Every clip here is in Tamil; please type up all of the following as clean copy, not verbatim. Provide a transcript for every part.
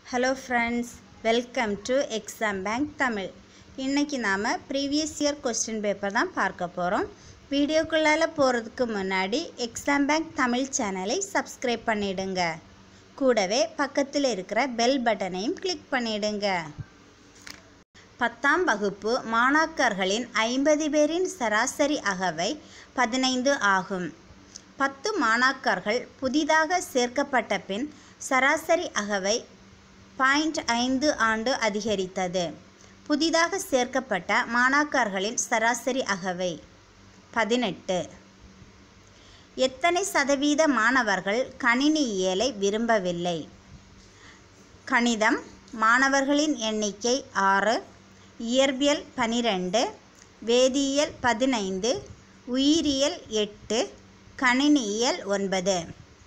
Hello friends, welcome to Exam Bank Tamil. இன்னைக்கு நாம previous year question paper தான் பார்க்க போறோம். வீடியோக்குள்ளால போறதுக்கு முன்னாடி Exam Bank Tamil சேனலை subscribe பண்ணிடுங்க. கூடவே பக்கத்துல இருக்கிற bell பட்டனையும் click பண்ணிடுங்க. 10ஆம் வகுப்பு மாணாக்கர்களின் 50 பேரின் சராசரி அகவை 15 ஆகும். 10 மாணாக்கர்கள் புதிதாக சேர்க்கப்பட்ட பின் சராசரி அகவை 0.5 ஆண்டு அதிகரித்தது. புதிதாக சேர்க்கப்பட்ட மாணாக்கர்களின் சராசரி அகவை 18. எத்தனை சதவீத மாணவர்கள் கணினியியலை விரும்பவில்லை? கணிதம் மாணவர்களின் எண்ணிக்கை 6, இயற்பியல் 12, வேதியியல் 15, உயிரியல் 8, கணினியியல் 9.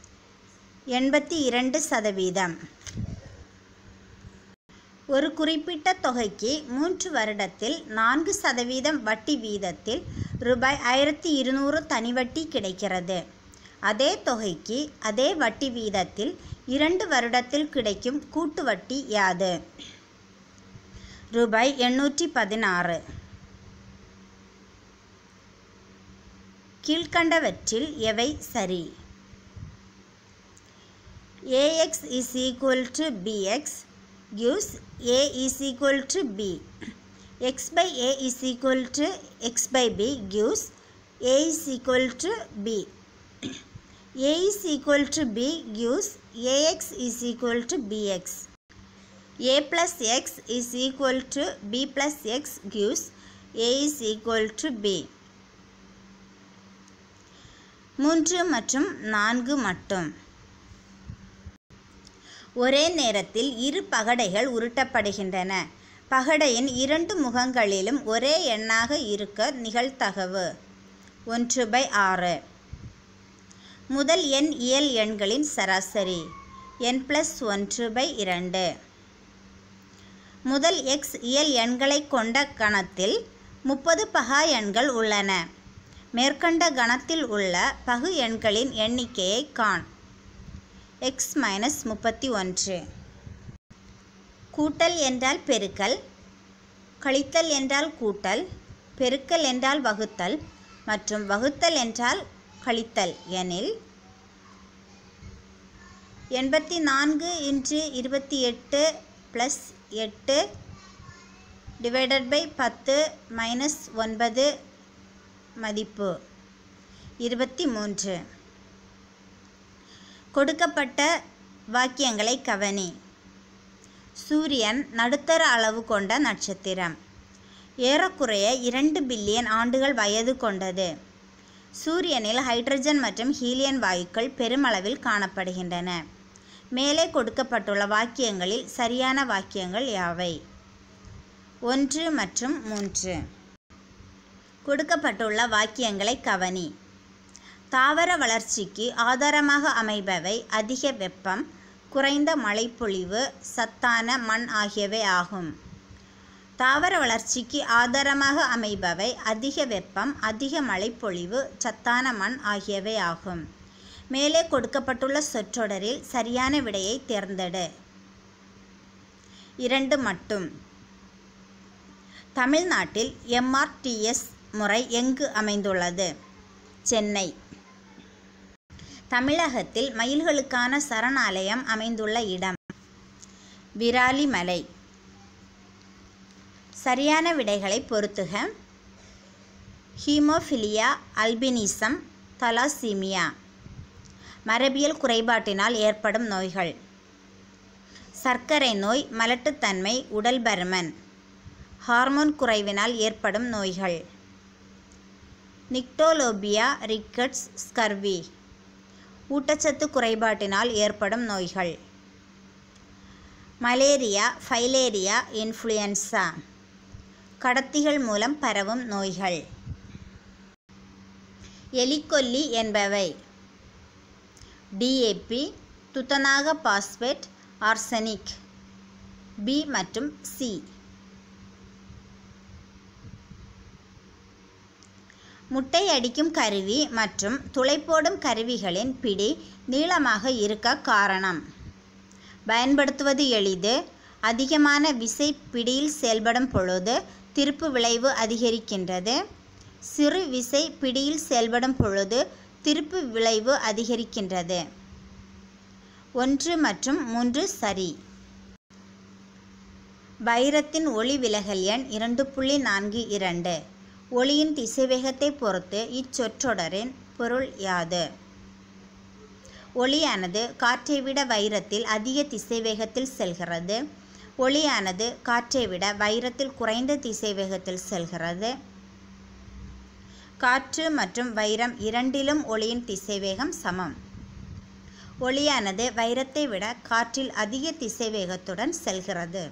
82%. ஒரு குறிப்பிட்ட தொகைக்கு 3 வருடத்தில் 4% வட்டி வீதத்தில் ரூபாய் 1200 தனி வட்டி கிடைக்கிறது. அதே தொகைக்கு அதே வட்டி வீதத்தில் 2 வருடத்தில் கிடைக்கும் கூட்டு வட்டி யாது? ரூபாய் 816. கீழ்கண்டவற்றில் எவை சரி? ax is equal to bx gives a is equal to b. x by a is equal to x by b gives a is equal to b. a is equal to b gives ax is equal to bx. a plus x is equal to b plus x gives a is equal to b. 3 மற்றும் 4 மட்டும். ஒரே நேரத்தில் இரு பகடைகள் உருட்டப்படுகின்றன. பகடையின் 2 முகங்களிலும் ஒரே எண்ணாக இருக்க நிகழ்தகவு 1/6. முதல் n இயல் எண்களின் சராசரி n+1/2. முதல் x இயல் எண்களை கொண்ட கணத்தில் 30 பகா எண்கள் உள்ளன. மேற்கண்ட கணத்தில் உள்ள பகு எண்களின் எண்ணிக்கையை காண். x-31. கூட்டல் என்றால் பெருக்கல், கழித்தல் என்றால் கூட்டல், பெருக்கல் என்றால் வகுத்தல் மற்றும் வகுத்தல் என்றால் கழித்தல் எனில் 84 × 28 + 8 ÷ 10 - 9 மதிப்பு 23. கொடுக்கப்பட்ட வாக்கியங்களை கவனி. சூரியன் நடுத்தர அளவு கொண்ட நட்சத்திரம். ஏறக்குறைய 2 பில்லியன் ஆண்டுகள் வயது கொண்டது. சூரியனில் ஹைட்ரஜன் மற்றும் ஹீலியம் வாயுக்கள் பெருமளவில் காணப்படுகின்றன. மேலே கொடுக்கப்பட்டுள்ள வாக்கியங்களில் சரியான வாக்கியங்கள் யாவை? 1 மற்றும் 3. கொடுக்கப்பட்டுள்ள வாக்கியங்களை கவனி. தாவர வளர்ச்சிக்கு ஆதாரமாக அமைபவை அதிக வெப்பம், குறைந்த மழைப்பொழிவு, சத்தான மண் ஆகியவை ஆகும். தாவர வளர்ச்சிக்கு ஆதாரமாக அமைபவை அதிக வெப்பம், அதிக மழைப்பொழிவு, சத்தான மண் ஆகியவை ஆகும். மேலே கொடுக்கப்பட்டுள்ள சொற்றொடரில் சரியான விடையை தேர்ந்தெடு. 2 மட்டும். தமிழ்நாட்டில் MRTS முறை எங்கு அமைந்துள்ளது? சென்னை. தமிழகத்தில் மயில்களுக்கான சரணாலயம் அமைந்துள்ள இடம்? விராலிமலை. சரியான விடைகளை பொருத்துக. Haemophilia, albinism, thalassaemia. மரபியல் குறைபாட்டினால் ஏற்படும் நோய்கள்: சர்க்கரை நோய், மலட்டுத்தன்மை, உடல் பருமன். ஹார்மோன் குறைவினால் ஏற்படும் நோய்கள்: நிக்டோலோபியா, ரிக்கெட்ஸ், ஸ்கர்வி. ஊட்டச்சத்து குறைபாட்டினால் ஏற்படும் நோய்கள்: மலேரியா, ஃபைலேரியா, இன்ஃப்ளூயன்சா. கடத்திகள் மூலம் பரவும் நோய்கள்: எலிக்கொல்லி என்பவை: DAP, துத்தநாக பாஸ்பேட், ஆர்சனிக். B மற்றும் C. முட்டை அடிக்கும் கருவி மற்றும் துளை போடும் கருவிகளின் பிடி நீளமாக இருக்க காரணம்: பயன்படுத்துவது எளிது. அதிகமான விசை பிடியில் செயல்படும் பொழுது திருப்பு விளைவு அதிகரிக்கின்றது. சிறு விசை பிடியில் செயல்படும் பொழுது திருப்பு விளைவு அதிகரிக்கின்றது. 1 மற்றும் 3 சரி. வைரத்தின் ஒளி விலகல் எண் 2.42. ஒளியின் திசைவேகத்தை பொறுத்து இச்சொற்றொடரின் பொருள் யாது? ஒளியானது காற்றை விட வைரத்தில் அதிக திசைவேகத்தில் செல்கிறது. ஒளியானது காற்றை விட வைரத்தில் குறைந்த திசைவேகத்தில் செல்கிறது. காற்று மற்றும் வைரம் இரண்டிலும் ஒளியின் திசைவேகம் சமம். ஒளியானது வைரத்தை விட காற்றில் அதிக திசைவேகத்துடன் செல்கிறது.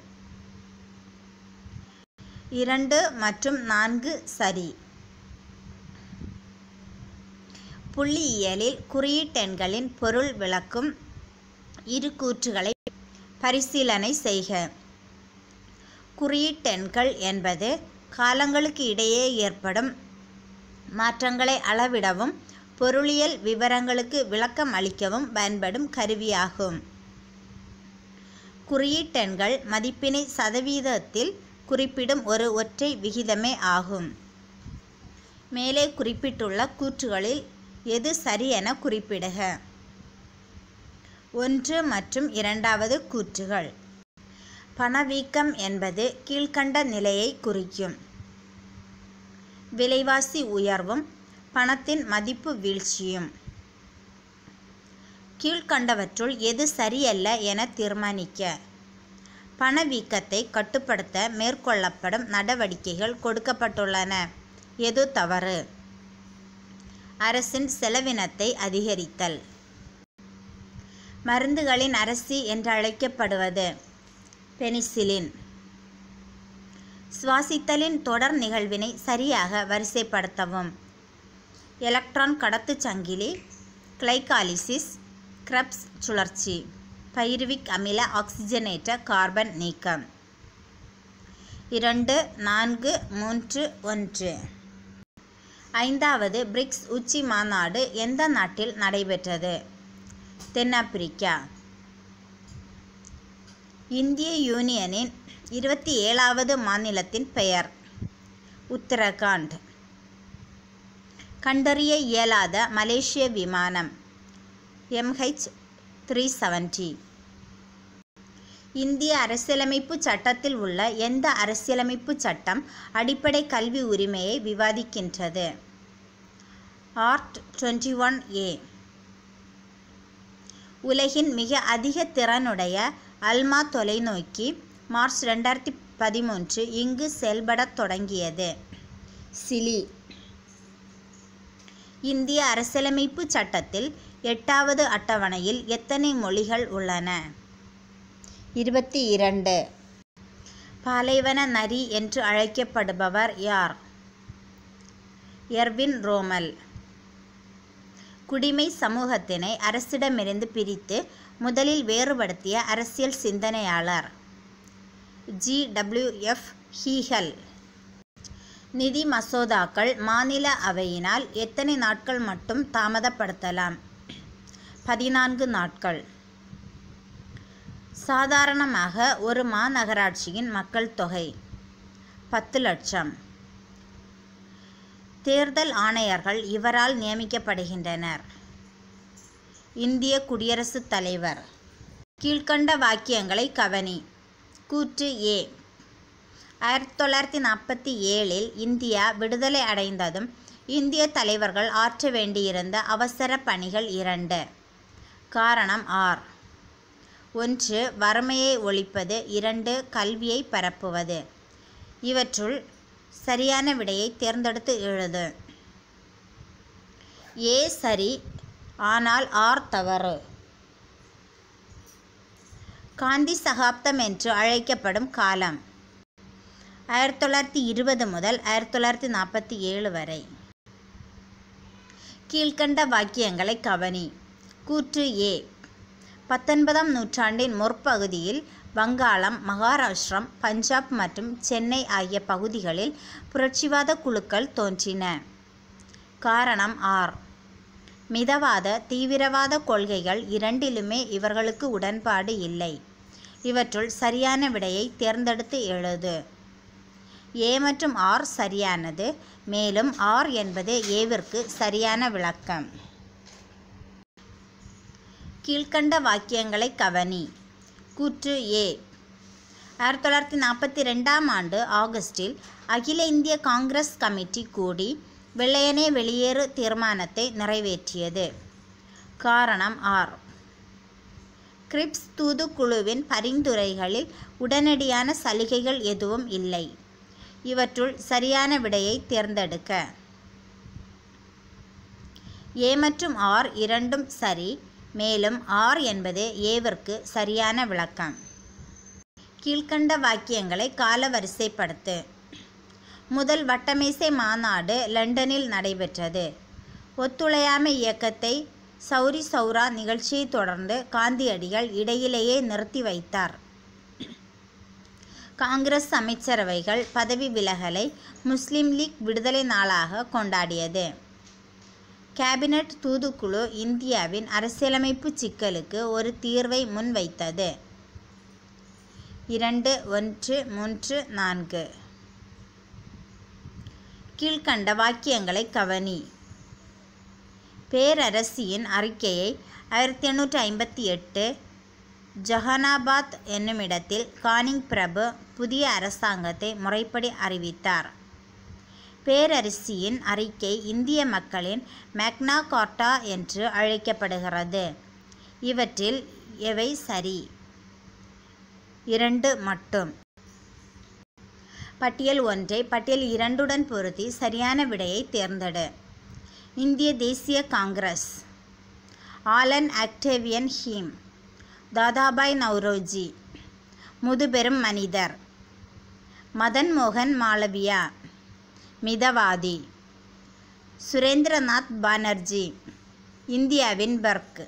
2 மற்றும் 4 சரி. புள்ளியியலில் குறியீட்டெண்களின் பொருள் விளக்கும் இரு கூற்றுகளை பரிசீலனை செய்க. குறியீட்டெண்கள் என்பது காலங்களுக்கு இடையே ஏற்படும் மாற்றங்களை அளவிடவும் பொருளியல் விவரங்களுக்கு விளக்கம் அளிக்கவும் பயன்படும் கருவியாகும். குறியீட்டெண்கள் மதிப்பினை சதவீதத்தில் குறிப்பிடும் ஒரு ஒற்றை விகிதமே ஆகும். மேலே குறிப்பிட்டுள்ள கூற்றுகளில் எது சரி என குறிப்பிடுக. 1 மற்றும் 2வது கூற்றுகள். பணவீக்கம் என்பது கீழ்க்கண்ட நிலையை குறிக்கும். விலைவாசி உயர்வும் பணத்தின் மதிப்பு வீழ்ச்சியும். கீழ்க்கண்டவற்றுள் எது சரியல்ல என தீர்மானிக்க. பணவீக்கத்தை கட்டுப்படுத்த மேற்கொள்ளப்படும் நடவடிக்கைகள் கொடுக்கப்பட்டுள்ளன. எது தவறு? அரசின் செலவினத்தை அதிகரித்தல். மருந்துகளின் அரசி என்றழைக்கப்படுவது பெனிசிலின். சுவாசித்தலின் தொடர் நிகழ்வினை சரியாக வரிசைப்படுத்தவும். எலக்ட்ரான் கடத்து சங்கிலி, கிளைகாலிசிஸ், கிரெப்ஸ் சுழற்சி, பைருவிக் அமில ஆக்சிஜனேற்ற கார்பன் நீக்கம். 2, 4, 3, 1. 5வது பிரிக்ஸ் உச்சி மாநாடு எந்த நாட்டில் நடைபெற்றது? தென்னாப்பிரிக்கா. இந்திய யூனியனின் 27வது மாநிலத்தின் பெயர்? உத்தரகாண்ட். கண்டறிய இயலாத மலேசிய விமானம்? MH370. இந்திய அரசியலமைப்பு சட்டத்தில் உள்ள எந்த அரசியலமைப்பு சட்டம் அடிப்படை கல்வி உரிமையை விவாதிக்கின்றது? Art 21A. உலகின் மிக அதிக திறனுடைய அல்மா தொலைநோக்கி மார்ச் 2013 இங்கு செயல்படத் தொடங்கியது. சிலி. இந்திய அரசியலமைப்பு சட்டத்தில் 8வது அட்டவணையில் எத்தனை மொழிகள் உள்ளன? 22. பாலைவன நரி என்று அழைக்கப்படுபவர் யார்? Erwin Rommel. குடிமை சமூகத்தினை அரசிடமிருந்து பிரித்து முதலில் வேறுபடுத்திய அரசியல் சிந்தனையாளர்? GWF ஹீகல். நிதி மசோதாக்கள் மாநில அவையினால் எத்தனை நாட்கள் மட்டும் தாமதப்படுத்தலாம்? 14 நாட்கள். சாதாரணமாக ஒரு மாநகராட்சியின் மக்கள் தொகை 10 லட்சம். தேர்தல் ஆணையர்கள் இவரால் நியமிக்கப்படுகின்றனர். இந்திய குடியரசுத் தலைவர். கீழ்க்கண்ட வாக்கியங்களை கவனி. கூற்று A. 1947 இந்தியா விடுதலை அடைந்ததும் இந்திய தலைவர்கள் ஆற்ற வேண்டியிருந்த அவசர பணிகள் 2. காரணம் R. 1. வறுமையை ஒழிப்பது. 2. கல்வியை பரப்புவது. இவற்றுள் சரியான விடையை தேர்ந்தெடுத்து எழுது. A சரி, ஆனால் R தவறு. காந்தி சகாப்தம் என்று அழைக்கப்படும் காலம் 1920 முதல் 1947 வரை. கீழ்க்கண்ட வாக்கியங்களை கவனி. கூற்று A. 19ஆம் நூற்றாண்டின் முற்பகுதியில் வங்காளம், மகாராஷ்டிரம், பஞ்சாப் மற்றும் சென்னை ஆகிய பகுதிகளில் புரட்சிவாத குழுக்கள் தோன்றின. காரணம் R. மிதவாத தீவிரவாத கொள்கைகள் இரண்டிலுமே இவர்களுக்கு உடன்பாடு இல்லை. இவற்றுள் சரியான விடையை தேர்ந்தெடுத்து எழுது. ஏ மற்றும் ஆர் சரியானது. மேலும் ஆர் என்பது ஏவிற்கு சரியான விளக்கம். கீழ்க்கண்ட வாக்கியங்களை கவனி. கூற்று ஏ. 1942ஆம் ஆண்டு ஆகஸ்டில் அகில இந்திய காங்கிரஸ் கமிட்டி கூடி வெள்ளையனே வெளியேறு தீர்மானத்தை நிறைவேற்றியது. காரணம் ஆர். கிரிப்ஸ் தூதுக்குழுவின் பரிந்துரைகளில் உடனடியான சலுகைகள் எதுவும் இல்லை. இவற்றுள் சரியான விடையை தேர்ந்தெடுக்க. ஏ மற்றும் ஆர் இரண்டும் சரி. மேலும் ஆர் என்பது ஏவிற்கு சரியான விளக்கம். கீழ்க்கண்ட வாக்கியங்களை காலவரிசைப்படுத்து. முதல் வட்டமேசை மாநாடு லண்டனில் நடைபெற்றது. ஒத்துழையாமை இயக்கத்தை சௌரி சௌரா நிகழ்ச்சியை தொடர்ந்து காந்தியடிகள் இடையிலேயே நிறுத்தி வைத்தார். காங்கிரஸ் அமைச்சரவைகள் பதவி விலகலை முஸ்லிம் லீக் விடுதலை நாளாக கொண்டாடியது. கேபினட் தூதுக்குழு இந்தியாவின் அரசியலமைப்பு சிக்கலுக்கு ஒரு தீர்வை முன்வைத்தது. 2.1.3.4. கீழ்க்கண்ட வாக்கியங்களை கவனி. பேரரசியின் அறிக்கையை 1858 ஜஹானாபாத் என்னுமிடத்தில் கானிங் பிரபு புதிய அரசாங்கத்தை முறைப்படி அறிவித்தார். பேரரசியின் அறிக்கை இந்திய மக்களின் மேக்னா கார்ட்டா என்று அழைக்கப்படுகிறது. இவற்றில் எவை சரி? 2 மட்டும். பட்டியல் 1ஐ பட்டியல் 2உடன் பொருத்தி சரியான விடையை தேர்ந்தெடு. இந்திய தேசிய Congress, Allan Octavian Hume, Dadabhai Naoroji, முதுபெரும் மனிதர், மதன் மோகன் மாளவியா, மிதவாதி, சுரேந்திரநாத் பானர்ஜி, இந்தியாவின் பர்க்.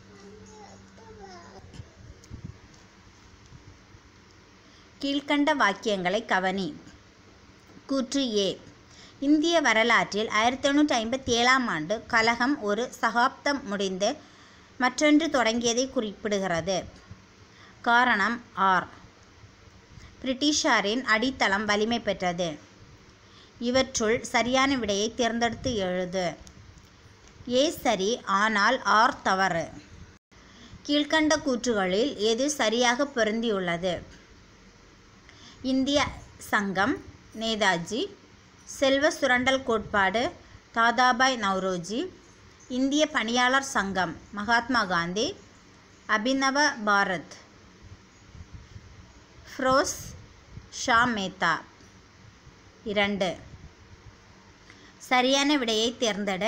கீழ்க்கண்ட வாக்கியங்களை கவனி. கூற்று ஏ. இந்திய வரலாற்றில் 1857ஆம் ஆண்டு கலகம் ஒரு சகாப்தம் முடிந்து மற்றொன்று தொடங்கியதை குறிப்பிடுகிறது. காரணம் ஆர். பிரிட்டிஷாரின் அடித்தளம் வலிமை பெற்றது. இவற்றுள் சரியான விடையை தேர்ந்தெடுத்து எழுது. ஏ சரி, ஆனால் ஆர் தவறு. கீழ்க்கண்ட கூற்றுகளில் எது சரியாக பொருந்தியுள்ளது? இந்திய சங்கம் நேதாஜி, செல்வ சுரண்டல் கோட்பாடு தாதாபாய் நவ்ரோஜி, இந்திய பணியாளர் சங்கம் மகாத்மா காந்தி, அபினவ பாரத் ஃபிரோஸ் ஷா மேத்தா. 2. சரியான விடையை தேர்ந்தெடு.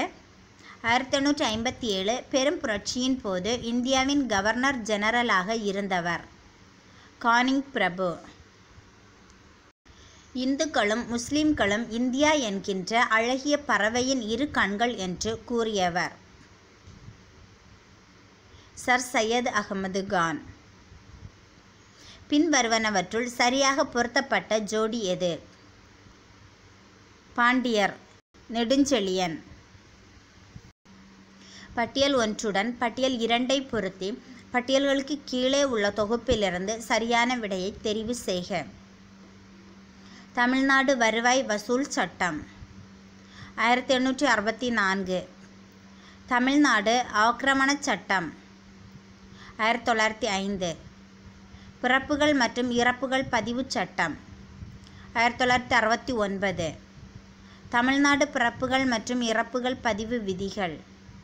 1857 பெரும் புரட்சியின் போது இந்தியாவின் கவர்னர் ஜெனரலாக இருந்தவர் கானிங் பிரபு. இந்துக்களும் முஸ்லிம்களும் இந்தியா என்கின்ற அழகிய பறவையின் இரு கண்கள் என்று கூறியவர் சர் சையத் அகமது கான். பின்வருவனவற்றுள் சரியாக பொருத்தப்பட்ட ஜோடி எது? பாண்டியர், நெடுஞ்செழியன். பட்டியல் 1உடன் பட்டியல் 2ஐ பொருத்தி பட்டியல்களுக்கு கீழே உள்ள தொகுப்பிலிருந்து சரியான விடையை தெரிவு செய்க. தமிழ்நாடு வருவாய் வசூல் சட்டம் 1864. தமிழ்நாடு ஆக்கிரமண சட்டம் 1905. பிறப்புகள் மற்றும் இறப்புகள் பதிவு சட்டம் 1969. தமிழ்நாடு பிறப்புகள் மற்றும் இறப்புகள் பதிவு விதிகள்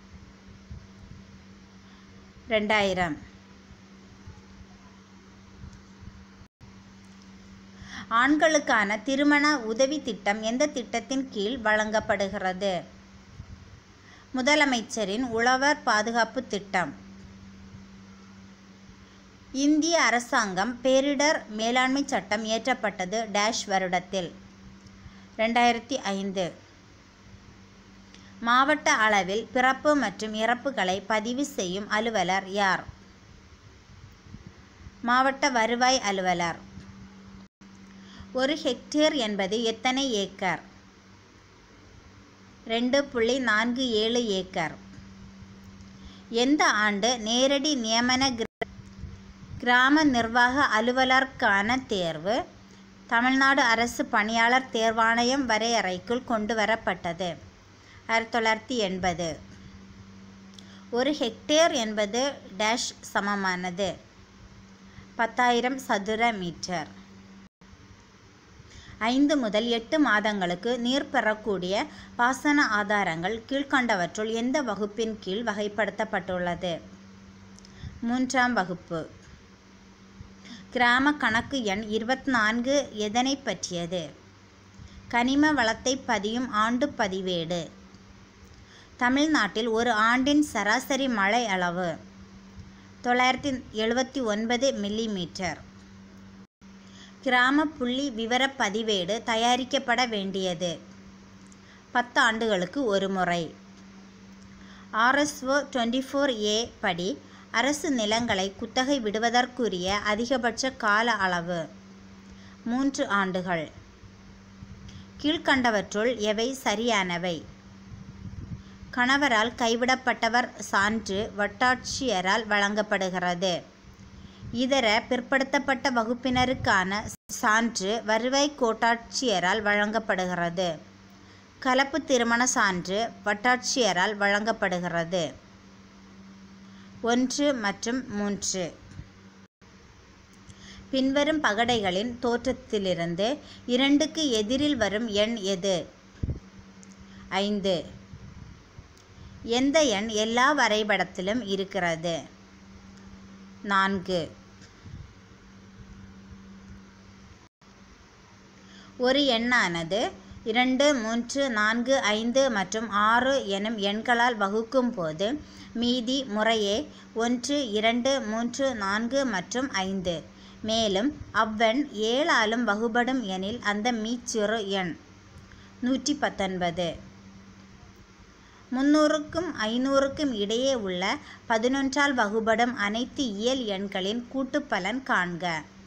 2000. ஆண்களுக்கான திருமண உதவி திட்டம் எந்த திட்டத்தின் கீழ் வழங்கப்படுகிறது? முதலமைச்சரின் உழவர் பாதுகாப்பு திட்டம். இந்திய அரசாங்கம் பேரிடர் மேலாண்மை சட்டம் இயற்றப்பட்டது டேஷ் வருடத்தில்? 2005. மாவட்ட அளவில் பிறப்பு மற்றும் இறப்புகளை பதிவு செய்யும் அலுவலர் யார்? மாவட்ட வருவாய் அலுவலர். ஒரு ஹெக்டேர் என்பது எத்தனை ஏக்கர்? 2.47 ஏக்கர். எந்த ஆண்டு நேரடி நியமன கிராம நிர்வாக அலுவலருக்கான தேர்வு தமிழ்நாடு அரசு பணியாளர் தேர்வாணையம் வரையறைக்குள் கொண்டு வரப்பட்டது? 1980. ஒரு ஹெக்டேர் என்பது டேஷ் சமமானது? 10,000 சதுர மீட்டர். 5 முதல் 8 மாதங்களுக்கு நீர் பெறக்கூடிய பாசன ஆதாரங்கள் கீழ்கண்டவற்றுள் எந்த வகுப்பின் கீழ் வகைப்படுத்தப்பட்டுள்ளது? 3ஆம் வகுப்பு. கிராம கணக்கு எண் 24 எதனை பற்றியது? கனிம வளத்தை பதியும் ஆண்டு பதிவேடு. தமிழ்நாட்டில் ஒரு ஆண்டின் சராசரி மழை அளவு 979 மில்லிமீட்டர். கிராம புள்ளி விவர பதிவேடு தயாரிக்கப்பட வேண்டியது 10 ஆண்டுகளுக்கு ஒரு முறை. RSO 24A படி அரசு நிலங்களை குத்தகை விடுவதற்குரிய அதிகபட்ச கால அளவு 3 ஆண்டுகள். கீழ்கண்டவற்றுள் எவை சரியானவை? கணவரால் கைவிடப்பட்டவர் சான்று வட்டாட்சியரால் வழங்கப்படுகிறது. இதர பிற்படுத்தப்பட்ட வகுப்பினருக்கான சான்று வருவாய் கோட்டாட்சியரால் வழங்கப்படுகிறது. கலப்பு திருமண சான்று வட்டாட்சியரால் வழங்கப்படுகிறது. 1 மற்றும் 3. பின்வரும் பகடைகளின் தோற்றத்திலிருந்து 2க்கு எதிரில் வரும் எண் எது? 5. எந்த எண் எல்லா வரைபடத்திலும் இருக்கிறது? 4. ஒரு எண்ணானது 2, 3, 4, 5 மற்றும் 6 எனும் எண்களால் வகுக்கும் போது மீதி முறையே 1, 2, 3, 4 மற்றும் 5. மேலும் அவ்வெண் 7ஆலும் வகுபடும் எனில் அந்த மீச்சிறு எண் 119. 300க்கும் 500க்கும் இடையே உள்ள 11ஆல் வகுபடும் அனைத்து இயல் எண்களின் கூட்டுப்பலன் காண்க.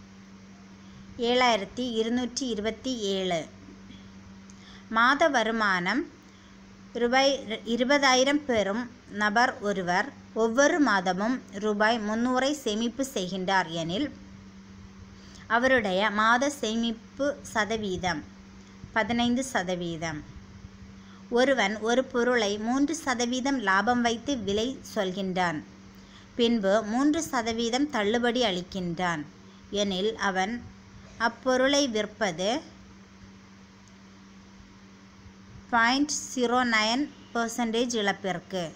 7227. மாத வருமானம் ரூபாய் 20,000 பெறும் நபர் ஒருவர் ஒவ்வொரு மாதமும் ரூபாய் 300 சேமிப்பு செய்கின்றார் எனில் அவருடைய மாத சேமிப்பு சதவீதம் 15%. ஒருவன் ஒரு பொருளை 3% லாபம் வைத்து விலை சொல்கின்றான். பின்பு 3% தள்ளுபடி அளிக்கின்றான் எனில் அவன் அப்பொருளை விற்பது 0.09% இழப்பிற்கு.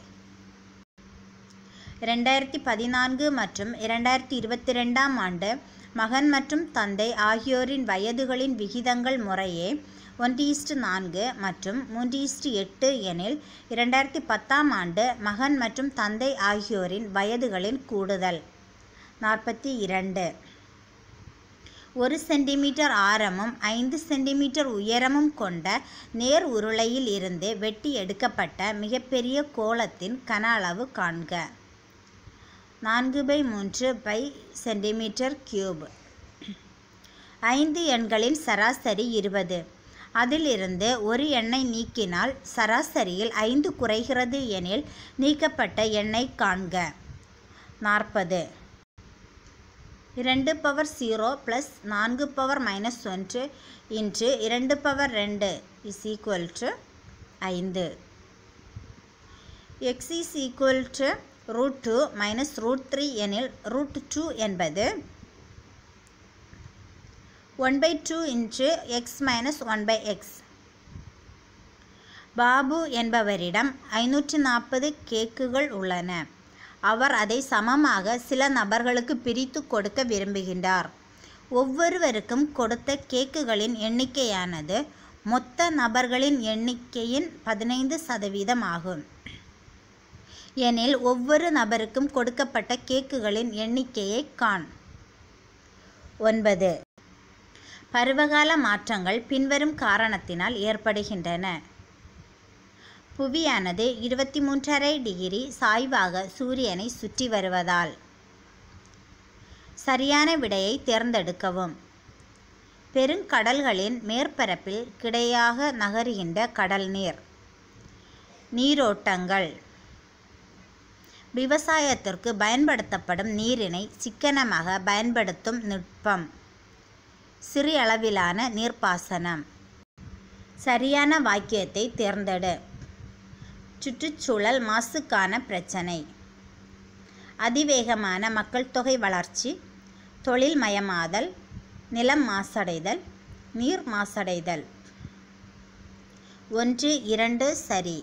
2014 மற்றும் 2022ஆம் ஆண்டு மகன் மற்றும் தந்தை ஆகியோரின் வயதுகளின் விகிதங்கள் முறையே 1:4 மற்றும் 3:8 எனில் 2010ஆம் ஆண்டு மகன் மற்றும் தந்தை ஆகியோரின் வயதுகளின் கூடுதல் 42. 1 சென்டிமீட்டர் ஆரமும் 5 சென்டிமீட்டர் உயரமும் கொண்ட நேர் உருளையில் இருந்து வெட்டி எடுக்கப்பட்ட மிகப்பெரிய கோளத்தின் கன அளவு காண்க. 4/3 சென்டிமீட்டர்3. 5 எண்களின் சராசரி 20. அதிலிருந்து ஒரு எண்ணை நீக்கினால் சராசரியில் 5 குறைகிறது எனில் நீக்கப்பட்ட எண்ணை காண்க. 40. 2 பவர் 0 + 4 பவர் -1 × 2 பவர் 2 = 5. x = √2 - √3 எனில் √2 என்பது 1/2 × x - 1/x. பாபு என்பவரிடம் 540 கேக்குகள் உள்ளன. அவர் அதை சமமாக சில நபர்களுக்கு பிரித்து கொடுக்க விரும்புகின்றார். ஒவ்வொருவருக்கும் கொடுத்த கேக்குகளின் எண்ணிக்கையானது மொத்த நபர்களின் எண்ணிக்கையின் 15% ஆகும். எனில் ஒவ்வொரு நபருக்கும் கொடுக்கப்பட்ட கேக்குகளின் எண்ணிக்கையை காண். 9. பருவகால மாற்றங்கள் பின்வரும் காரணத்தினால் ஏற்படுகின்றன. புவியானது 23½ டிகிரி சாய்வாக சூரியனை சுற்றி வருவதால். சரியான விடையை தேர்ந்தெடுக்கவும். பெருங்கடல்களின் மேற்பரப்பில் கிடையாக நகருகின்ற கடல் நீர். நீரோட்டங்கள். விவசாயத்திற்கு பயன்படுத்தப்படும் நீரினை சிக்கனமாக பயன்படுத்தும் நுட்பம். சிறிய அளவிலான நீர்ப்பாசனம். சரியான வாக்கியத்தை தேர்ந்தெடு. சுற்றுச்சூழல் மாசுக்கான பிரச்சனை. அதிவேகமான மக்கள் தொகை வளர்ச்சி, தொழில்மயமாதல், நிலம் மாசடைதல், நீர் மாசடைதல். 1, 2 சரி.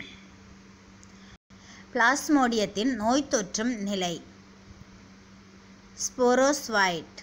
பிளாஸ்மோடியத்தின் நோய் தொற்றும் நிலை. ஸ்போரோஸ்வாய்ட்.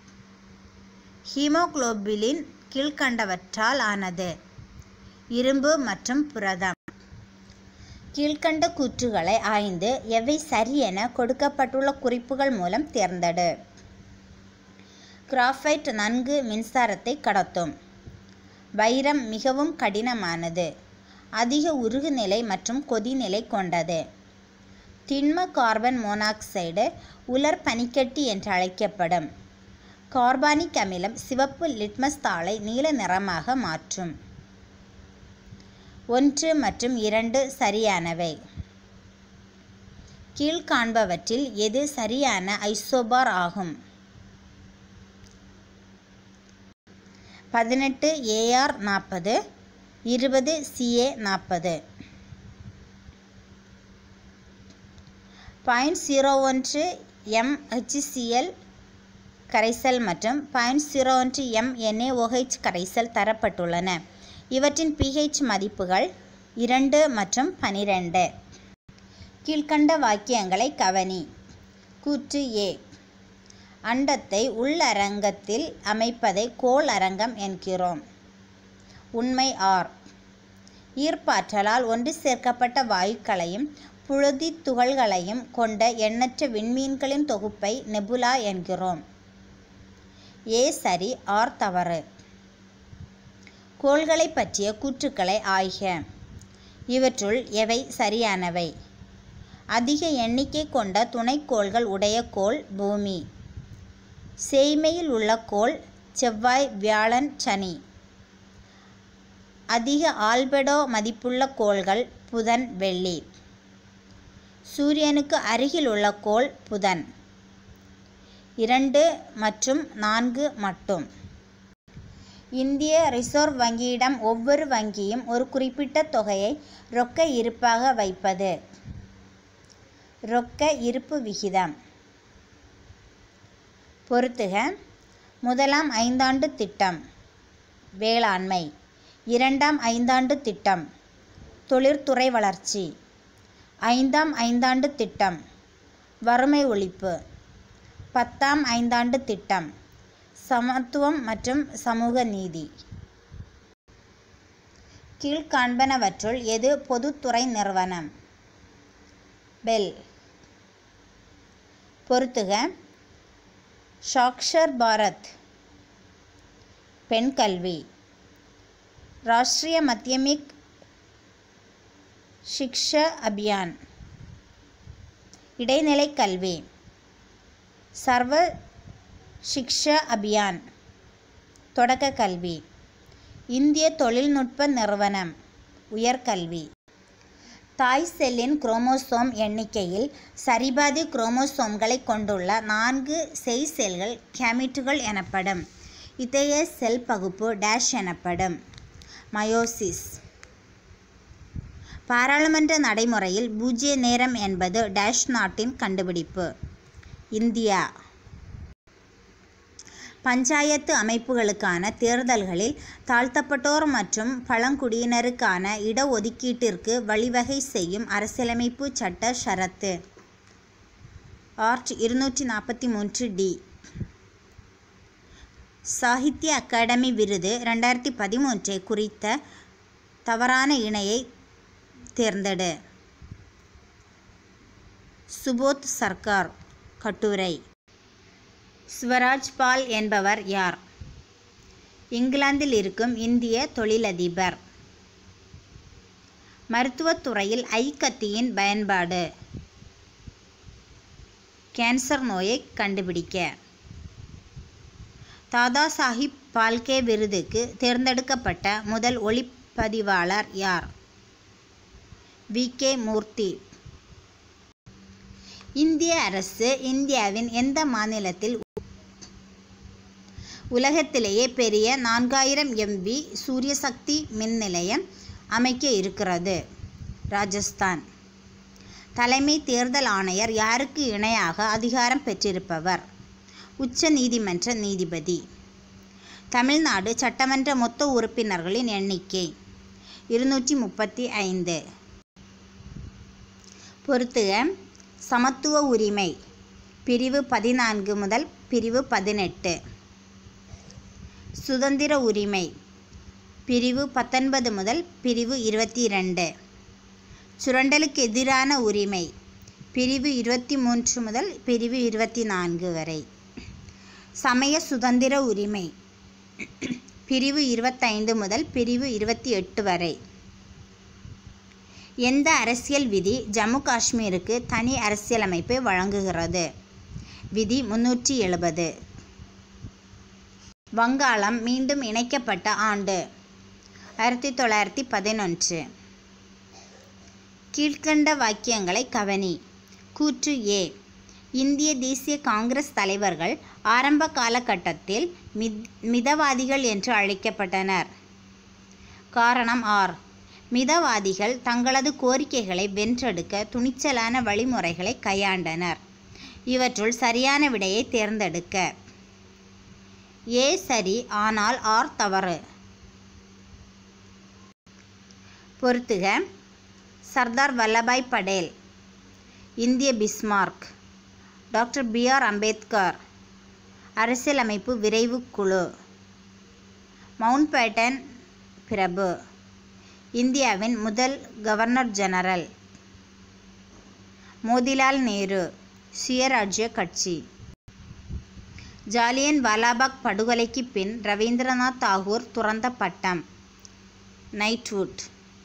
ஹீமோகுளோபின் கீழ்க்கண்டவற்றால் ஆனது. இரும்பு மற்றும் புரதம். கீழ்க்கண்ட கூற்றுகளை ஆய்ந்து எவை சரியென கொடுக்கப்பட்டுள்ள குறிப்புகள் மூலம் தேர்ந்தெடு. கிராஃபைட் நன்கு மின்சாரத்தை கடத்தும். வைரம் மிகவும் கடினமானது. அதிக உருகுநிலை மற்றும் கொதிநிலை கொண்டது. திண்ம கார்பன் மோனாக்சைடு உலர் பனிக்கட்டி என்று அழைக்கப்படும். கார்பானிக் அமிலம் சிவப்பு லிட்மஸ் தாளை நீல நிறமாக மாற்றும். 1 மற்றும் 2 சரியானவை. கீழ்காண்பவற்றில் எது சரியான ஐசோபார் ஆகும்? 18 AR40, 20 CA40. 0.01 MHCl கரைசல் மற்றும் 0.01 MNaOH கரைசல் தரப்பட்டுள்ளன. இவற்றின் pH மதிப்புகள் 2 மற்றும் 12. கீழ்க்கண்ட வாக்கியங்களை கவனி. கூற்று A. அண்டத்தை உள்ளரங்கத்தில் அமைப்பதை கோள் அரங்கம் என்கிறோம். உண்மை R. ஈர்ப்பாற்றலால் ஒன்று சேர்க்கப்பட்ட வாயுக்களையும் புழுதி துகள்களையும் கொண்ட எண்ணற்ற விண்மீன்களின் தொகுப்பை நெபுலா என்கிறோம். A சரி, R தவறு. கோள்களை பற்றிய கூற்றுக்களை ஆய்க. இவற்றுள் எவை சரியானவை? அதிக எண்ணிக்கை கொண்ட துணைக்கோள்கள் உடைய கோள் பூமி. சேய்மையில் உள்ள கோள் செவ்வாய், வியாழன், சனி. அதிக ஆல்பெடோ மதிப்புள்ள கோள்கள் புதன், வெள்ளி. சூரியனுக்கு அருகில் உள்ள கோள் புதன். 2 மற்றும் 4 மட்டும். இந்திய ரிசர்வ் வங்கியிடம் ஒவ்வொரு வங்கியும் ஒரு குறிப்பிட்ட தொகையை ரொக்க இருப்பாக வைப்பது. ரொக்க இருப்பு விகிதம். பொறுத்துக. முதலாம் ஐந்தாண்டு திட்டம் வேளாண்மை. இரண்டாம் ஐந்தாண்டு திட்டம் தொழிற்துறை வளர்ச்சி. ஐந்தாம் ஐந்தாண்டு திட்டம் வறுமை ஒழிப்பு. 10ஆம் ஐந்தாண்டு திட்டம் சமத்துவம் மற்றும் சமூக நீதி. கீழ்காண்பனவற்றுள் எது பொதுத்துறை நிறுவனம்? பெல். பொறுத்துக. சாக்ஷர் பாரத் பெண் கல்வி. ராஷ்டிரிய மத்தியமிக் ஷிக்ஷா அபியான் இடைநிலை கல்வி. சர்வ ஷிக்ஷா அபியான் தொடக்க கல்வி. இந்திய தொழில்நுட்ப நிறுவனம் உயர்கல்வி. தாய் செல்லின் குரோமோசோம் எண்ணிக்கையில் சரிபாதி குரோமோசோம்களை கொண்டுள்ள 4 செய் செல்கள் கேமிட்டுகள் எனப்படும். இத்தகைய செல் பகுப்பு டேஷ் எனப்படும். மயோசிஸ். பாராளுமன்ற நடைமுறையில் பூஜ்ய நேரம் என்பது டேஷ் நாட்டின் கண்டுபிடிப்பு. இந்தியா. பஞ்சாயத்து அமைப்புகளுக்கான தேர்தல்களில் தாழ்த்தப்பட்டோர் மற்றும் பழங்குடியினருக்கான இடஒதுக்கீட்டிற்கு வழிவகை செய்யும் அரசியலமைப்பு சட்ட ஷரத்து. Art 243D. சாகித்ய அகாடமி விருது 2013 குறித்த தவறான இணையை தேர்ந்தெடு. சுபோத் சர்க்கார் கட்டுரை. ஸ்வராஜ் பால் என்பவர் யார்? இங்கிலாந்தில் இருக்கும் இந்திய தொழிலதிபர். மருத்துவத்துறையில் ஐக்கத்தியின் பயன்பாடு. கேன்சர் நோயை கண்டுபிடிக்க. தாதா சாஹிப் பால்கே விருதுக்கு தேர்ந்தெடுக்கப்பட்ட முதல் ஒளிப்பதிவாளர் யார்? V.K. மூர்த்தி. இந்திய அரசு இந்தியாவின் எந்த மாநிலத்தில் உலகத்திலேயே பெரிய 4000 MV சூரிய சக்தி மின் நிலையம் அமைக்க இருக்கிறது? ராஜஸ்தான். தலைமை தேர்தல் ஆணையர் யாருக்கு இணையாக அதிகாரம் பெற்றிருப்பவர்? உச்ச நீதிமன்ற நீதிபதி. தமிழ்நாடு சட்டமன்ற மொத்த உறுப்பினர்களின் எண்ணிக்கை 235. பொறுத்துக. சமத்துவ உரிமை பிரிவு 14 முதல் பிரிவு 18. சுதந்திர உரிமை பிரிவு 19 முதல் பிரிவு 22. சுரண்டலுக்கு எதிரான உரிமை பிரிவு 23 முதல் பிரிவு 24 வரை. சமய சுதந்திர உரிமை பிரிவு 25 முதல் பிரிவு 28 வரை. எந்த அரசியல் விதி ஜம்மு காஷ்மீருக்கு தனி அரசியலமைப்பை வழங்குகிறது? விதி 370. வங்காளம் மீண்டும் இணைக்கப்பட்ட ஆண்டு 1911. கீழ்க்கண்ட வாக்கியங்களை கவனி. கூற்று A. இந்திய தேசிய காங்கிரஸ் தலைவர்கள் ஆரம்ப காலகட்டத்தில் மிதவாதிகள் என்று அழைக்கப்பட்டனர். காரணம் R. மிதவாதிகள் தங்களது கோரிக்கைகளை வென்றெடுக்க துணிச்சலான வழிமுறைகளை கையாண்டனர். இவற்றுள் சரியான விடையை தேர்ந்தெடுக்க. A சரி, ஆனால் R தவறு. பொறுத்துக. சர்தார் வல்லபாய் படேல். இந்திய பிஸ்மார்க். Doctor B.R. அம்பேத்கர். அரசியலமைப்பு விரைவு குழு. மவுண்ட் பேட்டன் பிரபு. இந்தியாவின் முதல் கவர்னர் ஜெனரல். மோதிலால் நேரு. சுயராஜ்ய கட்சி. ஜாலியன் வாலாபாக் படுகொலைக்கு பின் ரவீந்திரநாத் தாகூர் துறந்த பட்டம் நைட்வுட்.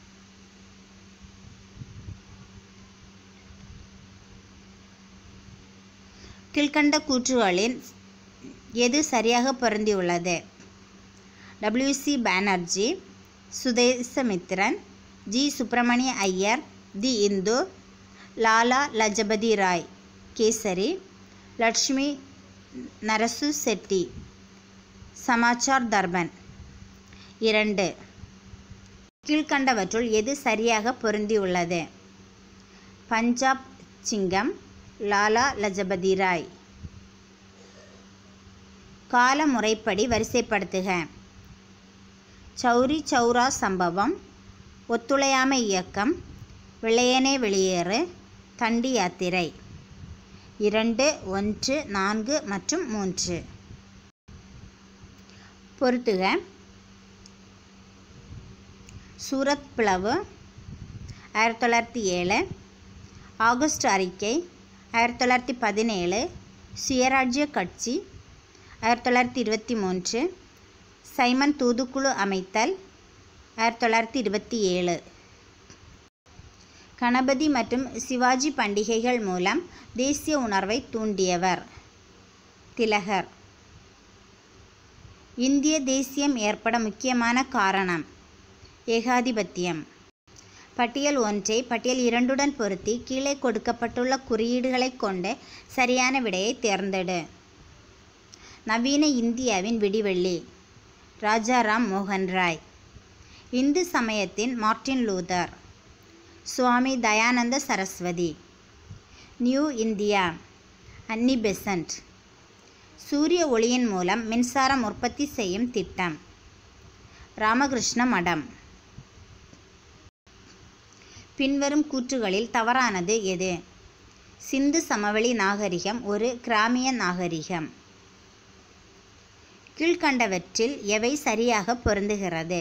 கீழ்க்கண்ட கூற்றுகளில் எது சரியாக பொருந்தியுள்ளது? W.C. பானர்ஜி, சுதேசமித்திரன், G. சுப்பிரமணிய ஐயர், தி இந்து, லாலா லஜபதி ராய், கேசரி, லட்சுமி நரசு செட்டி, சமாச்சார் தர்பன். 2. கீழ்க்கண்டவற்றுள் எது சரியாக பொருந்தியுள்ளது? பஞ்சாப் சிங்கம், லாலா லஜபதி ராய். கால முறைப்படி வரிசைப்படுத்துக. சௌரி சௌரா சம்பவம், ஒத்துழையாமை இயக்கம், வெள்ளையனே வெளியேறு, தண்டி யாத்திரை. 2, 1, 4 மற்றும் 3. பொறுத்துக. சூரத் பிளவு 1907. ஆகஸ்ட் அறிக்கை 1917. சுயராஜ்ய கட்சி 1923. சைமன் தூதுக்குழு அமைத்தல் 1927. கணபதி மற்றும் சிவாஜி பண்டிகைகள் மூலம் தேசிய உணர்வை தூண்டியவர்? திலகர். இந்திய தேசியம் ஏற்பட முக்கியமான காரணம்? ஏகாதிபத்தியம். பட்டியல் 1ஐ பட்டியல் 2உடன் பொருத்தி கீழே கொடுக்கப்பட்டுள்ள குறியீடுகளை கொண்டு சரியான விடையை தேர்ந்தெடு. நவீன இந்தியாவின் விடிவெள்ளி ராஜாராம் மோகன் ராய். இந்து சமயத்தின் Martin Luther. Swami Dayananda Saraswati. New India Annie Besant. சூரிய ஒளியின் மூலம் மின்சாரம் உற்பத்தி செய்யும் திட்டம் ராமகிருஷ்ண மடம். பின்வரும் கூற்றுகளில் தவறானது எது? சிந்து சமவெளி நாகரிகம் ஒரு கிராமிய நாகரிகம். கீழ்க்கண்டவற்றில் எவை சரியாக பொருந்துகிறது?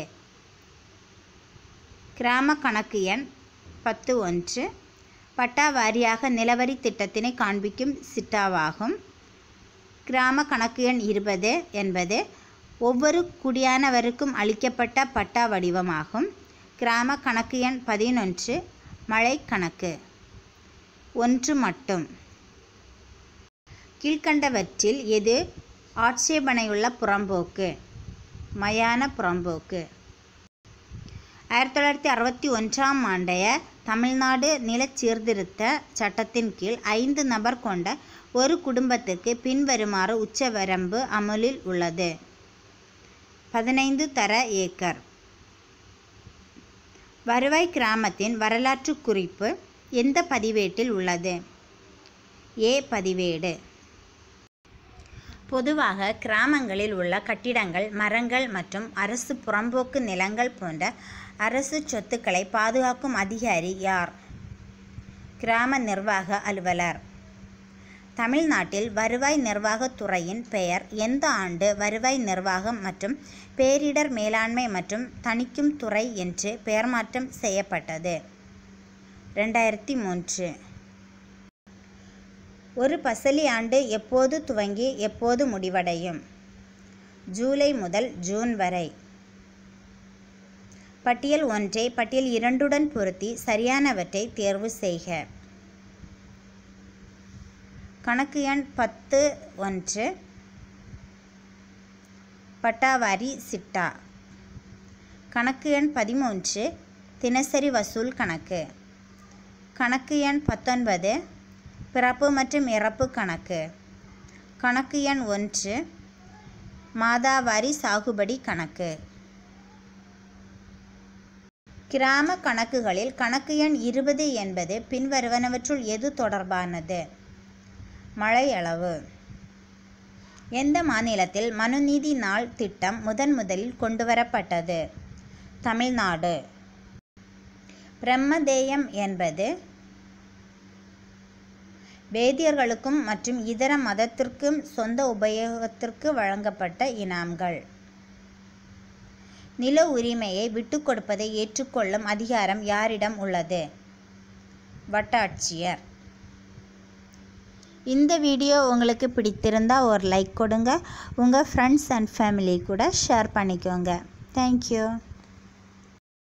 கிராம கணக்கு எண் 10.1 பட்டா வாரியாக நிலவரி திட்டத்தினை காண்பிக்கும் சிட்டாவாகும். கிராம கணக்கு எண் 20 என்பது ஒவ்வொரு குடியானவருக்கும் அளிக்கப்பட்ட பட்டா வடிவமாகும். கிராம கணக்கு எண் 11 மழை கணக்கு. 1 மட்டும். கீழ்க்கண்டவற்றில் எது ஆட்சேபனையுள்ள புறம்போக்கு? மயான புறம்போக்கு. 1961ஆம் ஆண்டைய தமிழ்நாடு நிலச் சீர்திருத்த சட்டத்தின் கீழ் 5 நபர் கொண்ட ஒரு குடும்பத்திற்கு பின்வருமாறு உச்சவரம்பு அமலில் உள்ளது. 15 தர ஏக்கர். வருவாய் கிராமத்தின் வரலாற்று குறிப்பு எந்த பதிவேட்டில் உள்ளது? ஏ பதிவேடு. பொதுவாக கிராமங்களில் உள்ள கட்டிடங்கள், மரங்கள் மற்றும் அரசு புறம்போக்கு நிலங்கள் போன்ற அரசு சொத்துக்களை பாதுகாக்கும் அதிகாரி யார்? கிராம நிர்வாக அலுவலர். தமிழ்நாட்டில் வருவாய் நிர்வாகத் துறையின் பெயர் எந்த ஆண்டு வருவாய் நிர்வாகம் மற்றும் பேரிடர் மேலாண்மை மற்றும் தணிக்கும் துறை என்று பெயர் மாற்றம் செய்யப்பட்டது? 2003. ஒரு பசலி ஆண்டு எப்போது துவங்கி எப்போது முடிவடையும்? ஜூலை முதல் ஜூன் வரை. பட்டியல் 1ஐ பட்டியல் 2உடன் பொருத்தி சரியானவற்றை தேர்வு செய்க. கணக்கு எண் 10(1) பட்டாவாரி சிட்டா. கணக்கு எண் 13 தினசரி வசூல் கணக்கு. கணக்கு எண் 19 பிறப்பு மற்றும் இறப்பு கணக்கு. கணக்கு எண் 1 மாதாவாரி சாகுபடி கணக்கு. கிராம கணக்குகளில் கணக்கு எண் 20 என்பது பின்வருவனவற்றுள் எது தொடர்பானது? மழையளவு. எந்த மாநிலத்தில் மனுநீதி நாள் திட்டம் முதலில் கொண்டுவரப்பட்டது? தமிழ்நாடு. பிரம்மதேயம் என்பது வேதியர்களுக்கும் மற்றும் இதர மதத்திற்கும் சொந்த உபயோகத்திற்கு வழங்கப்பட்ட இனாம்கள். நில உரிமையை விட்டுக் கொடுப்பதை ஏற்றுக்கொள்ளும் அதிகாரம் யாரிடம் உள்ளது? வட்டாட்சியர். இந்த வீடியோ உங்களுக்கு பிடித்திருந்தா ஒரு லைக் கொடுங்க. உங்கள் ஃப்ரெண்ட்ஸ் அண்ட் ஃபேமிலி கூட ஷேர் பண்ணிக்கோங்க. தேங்க்யூ.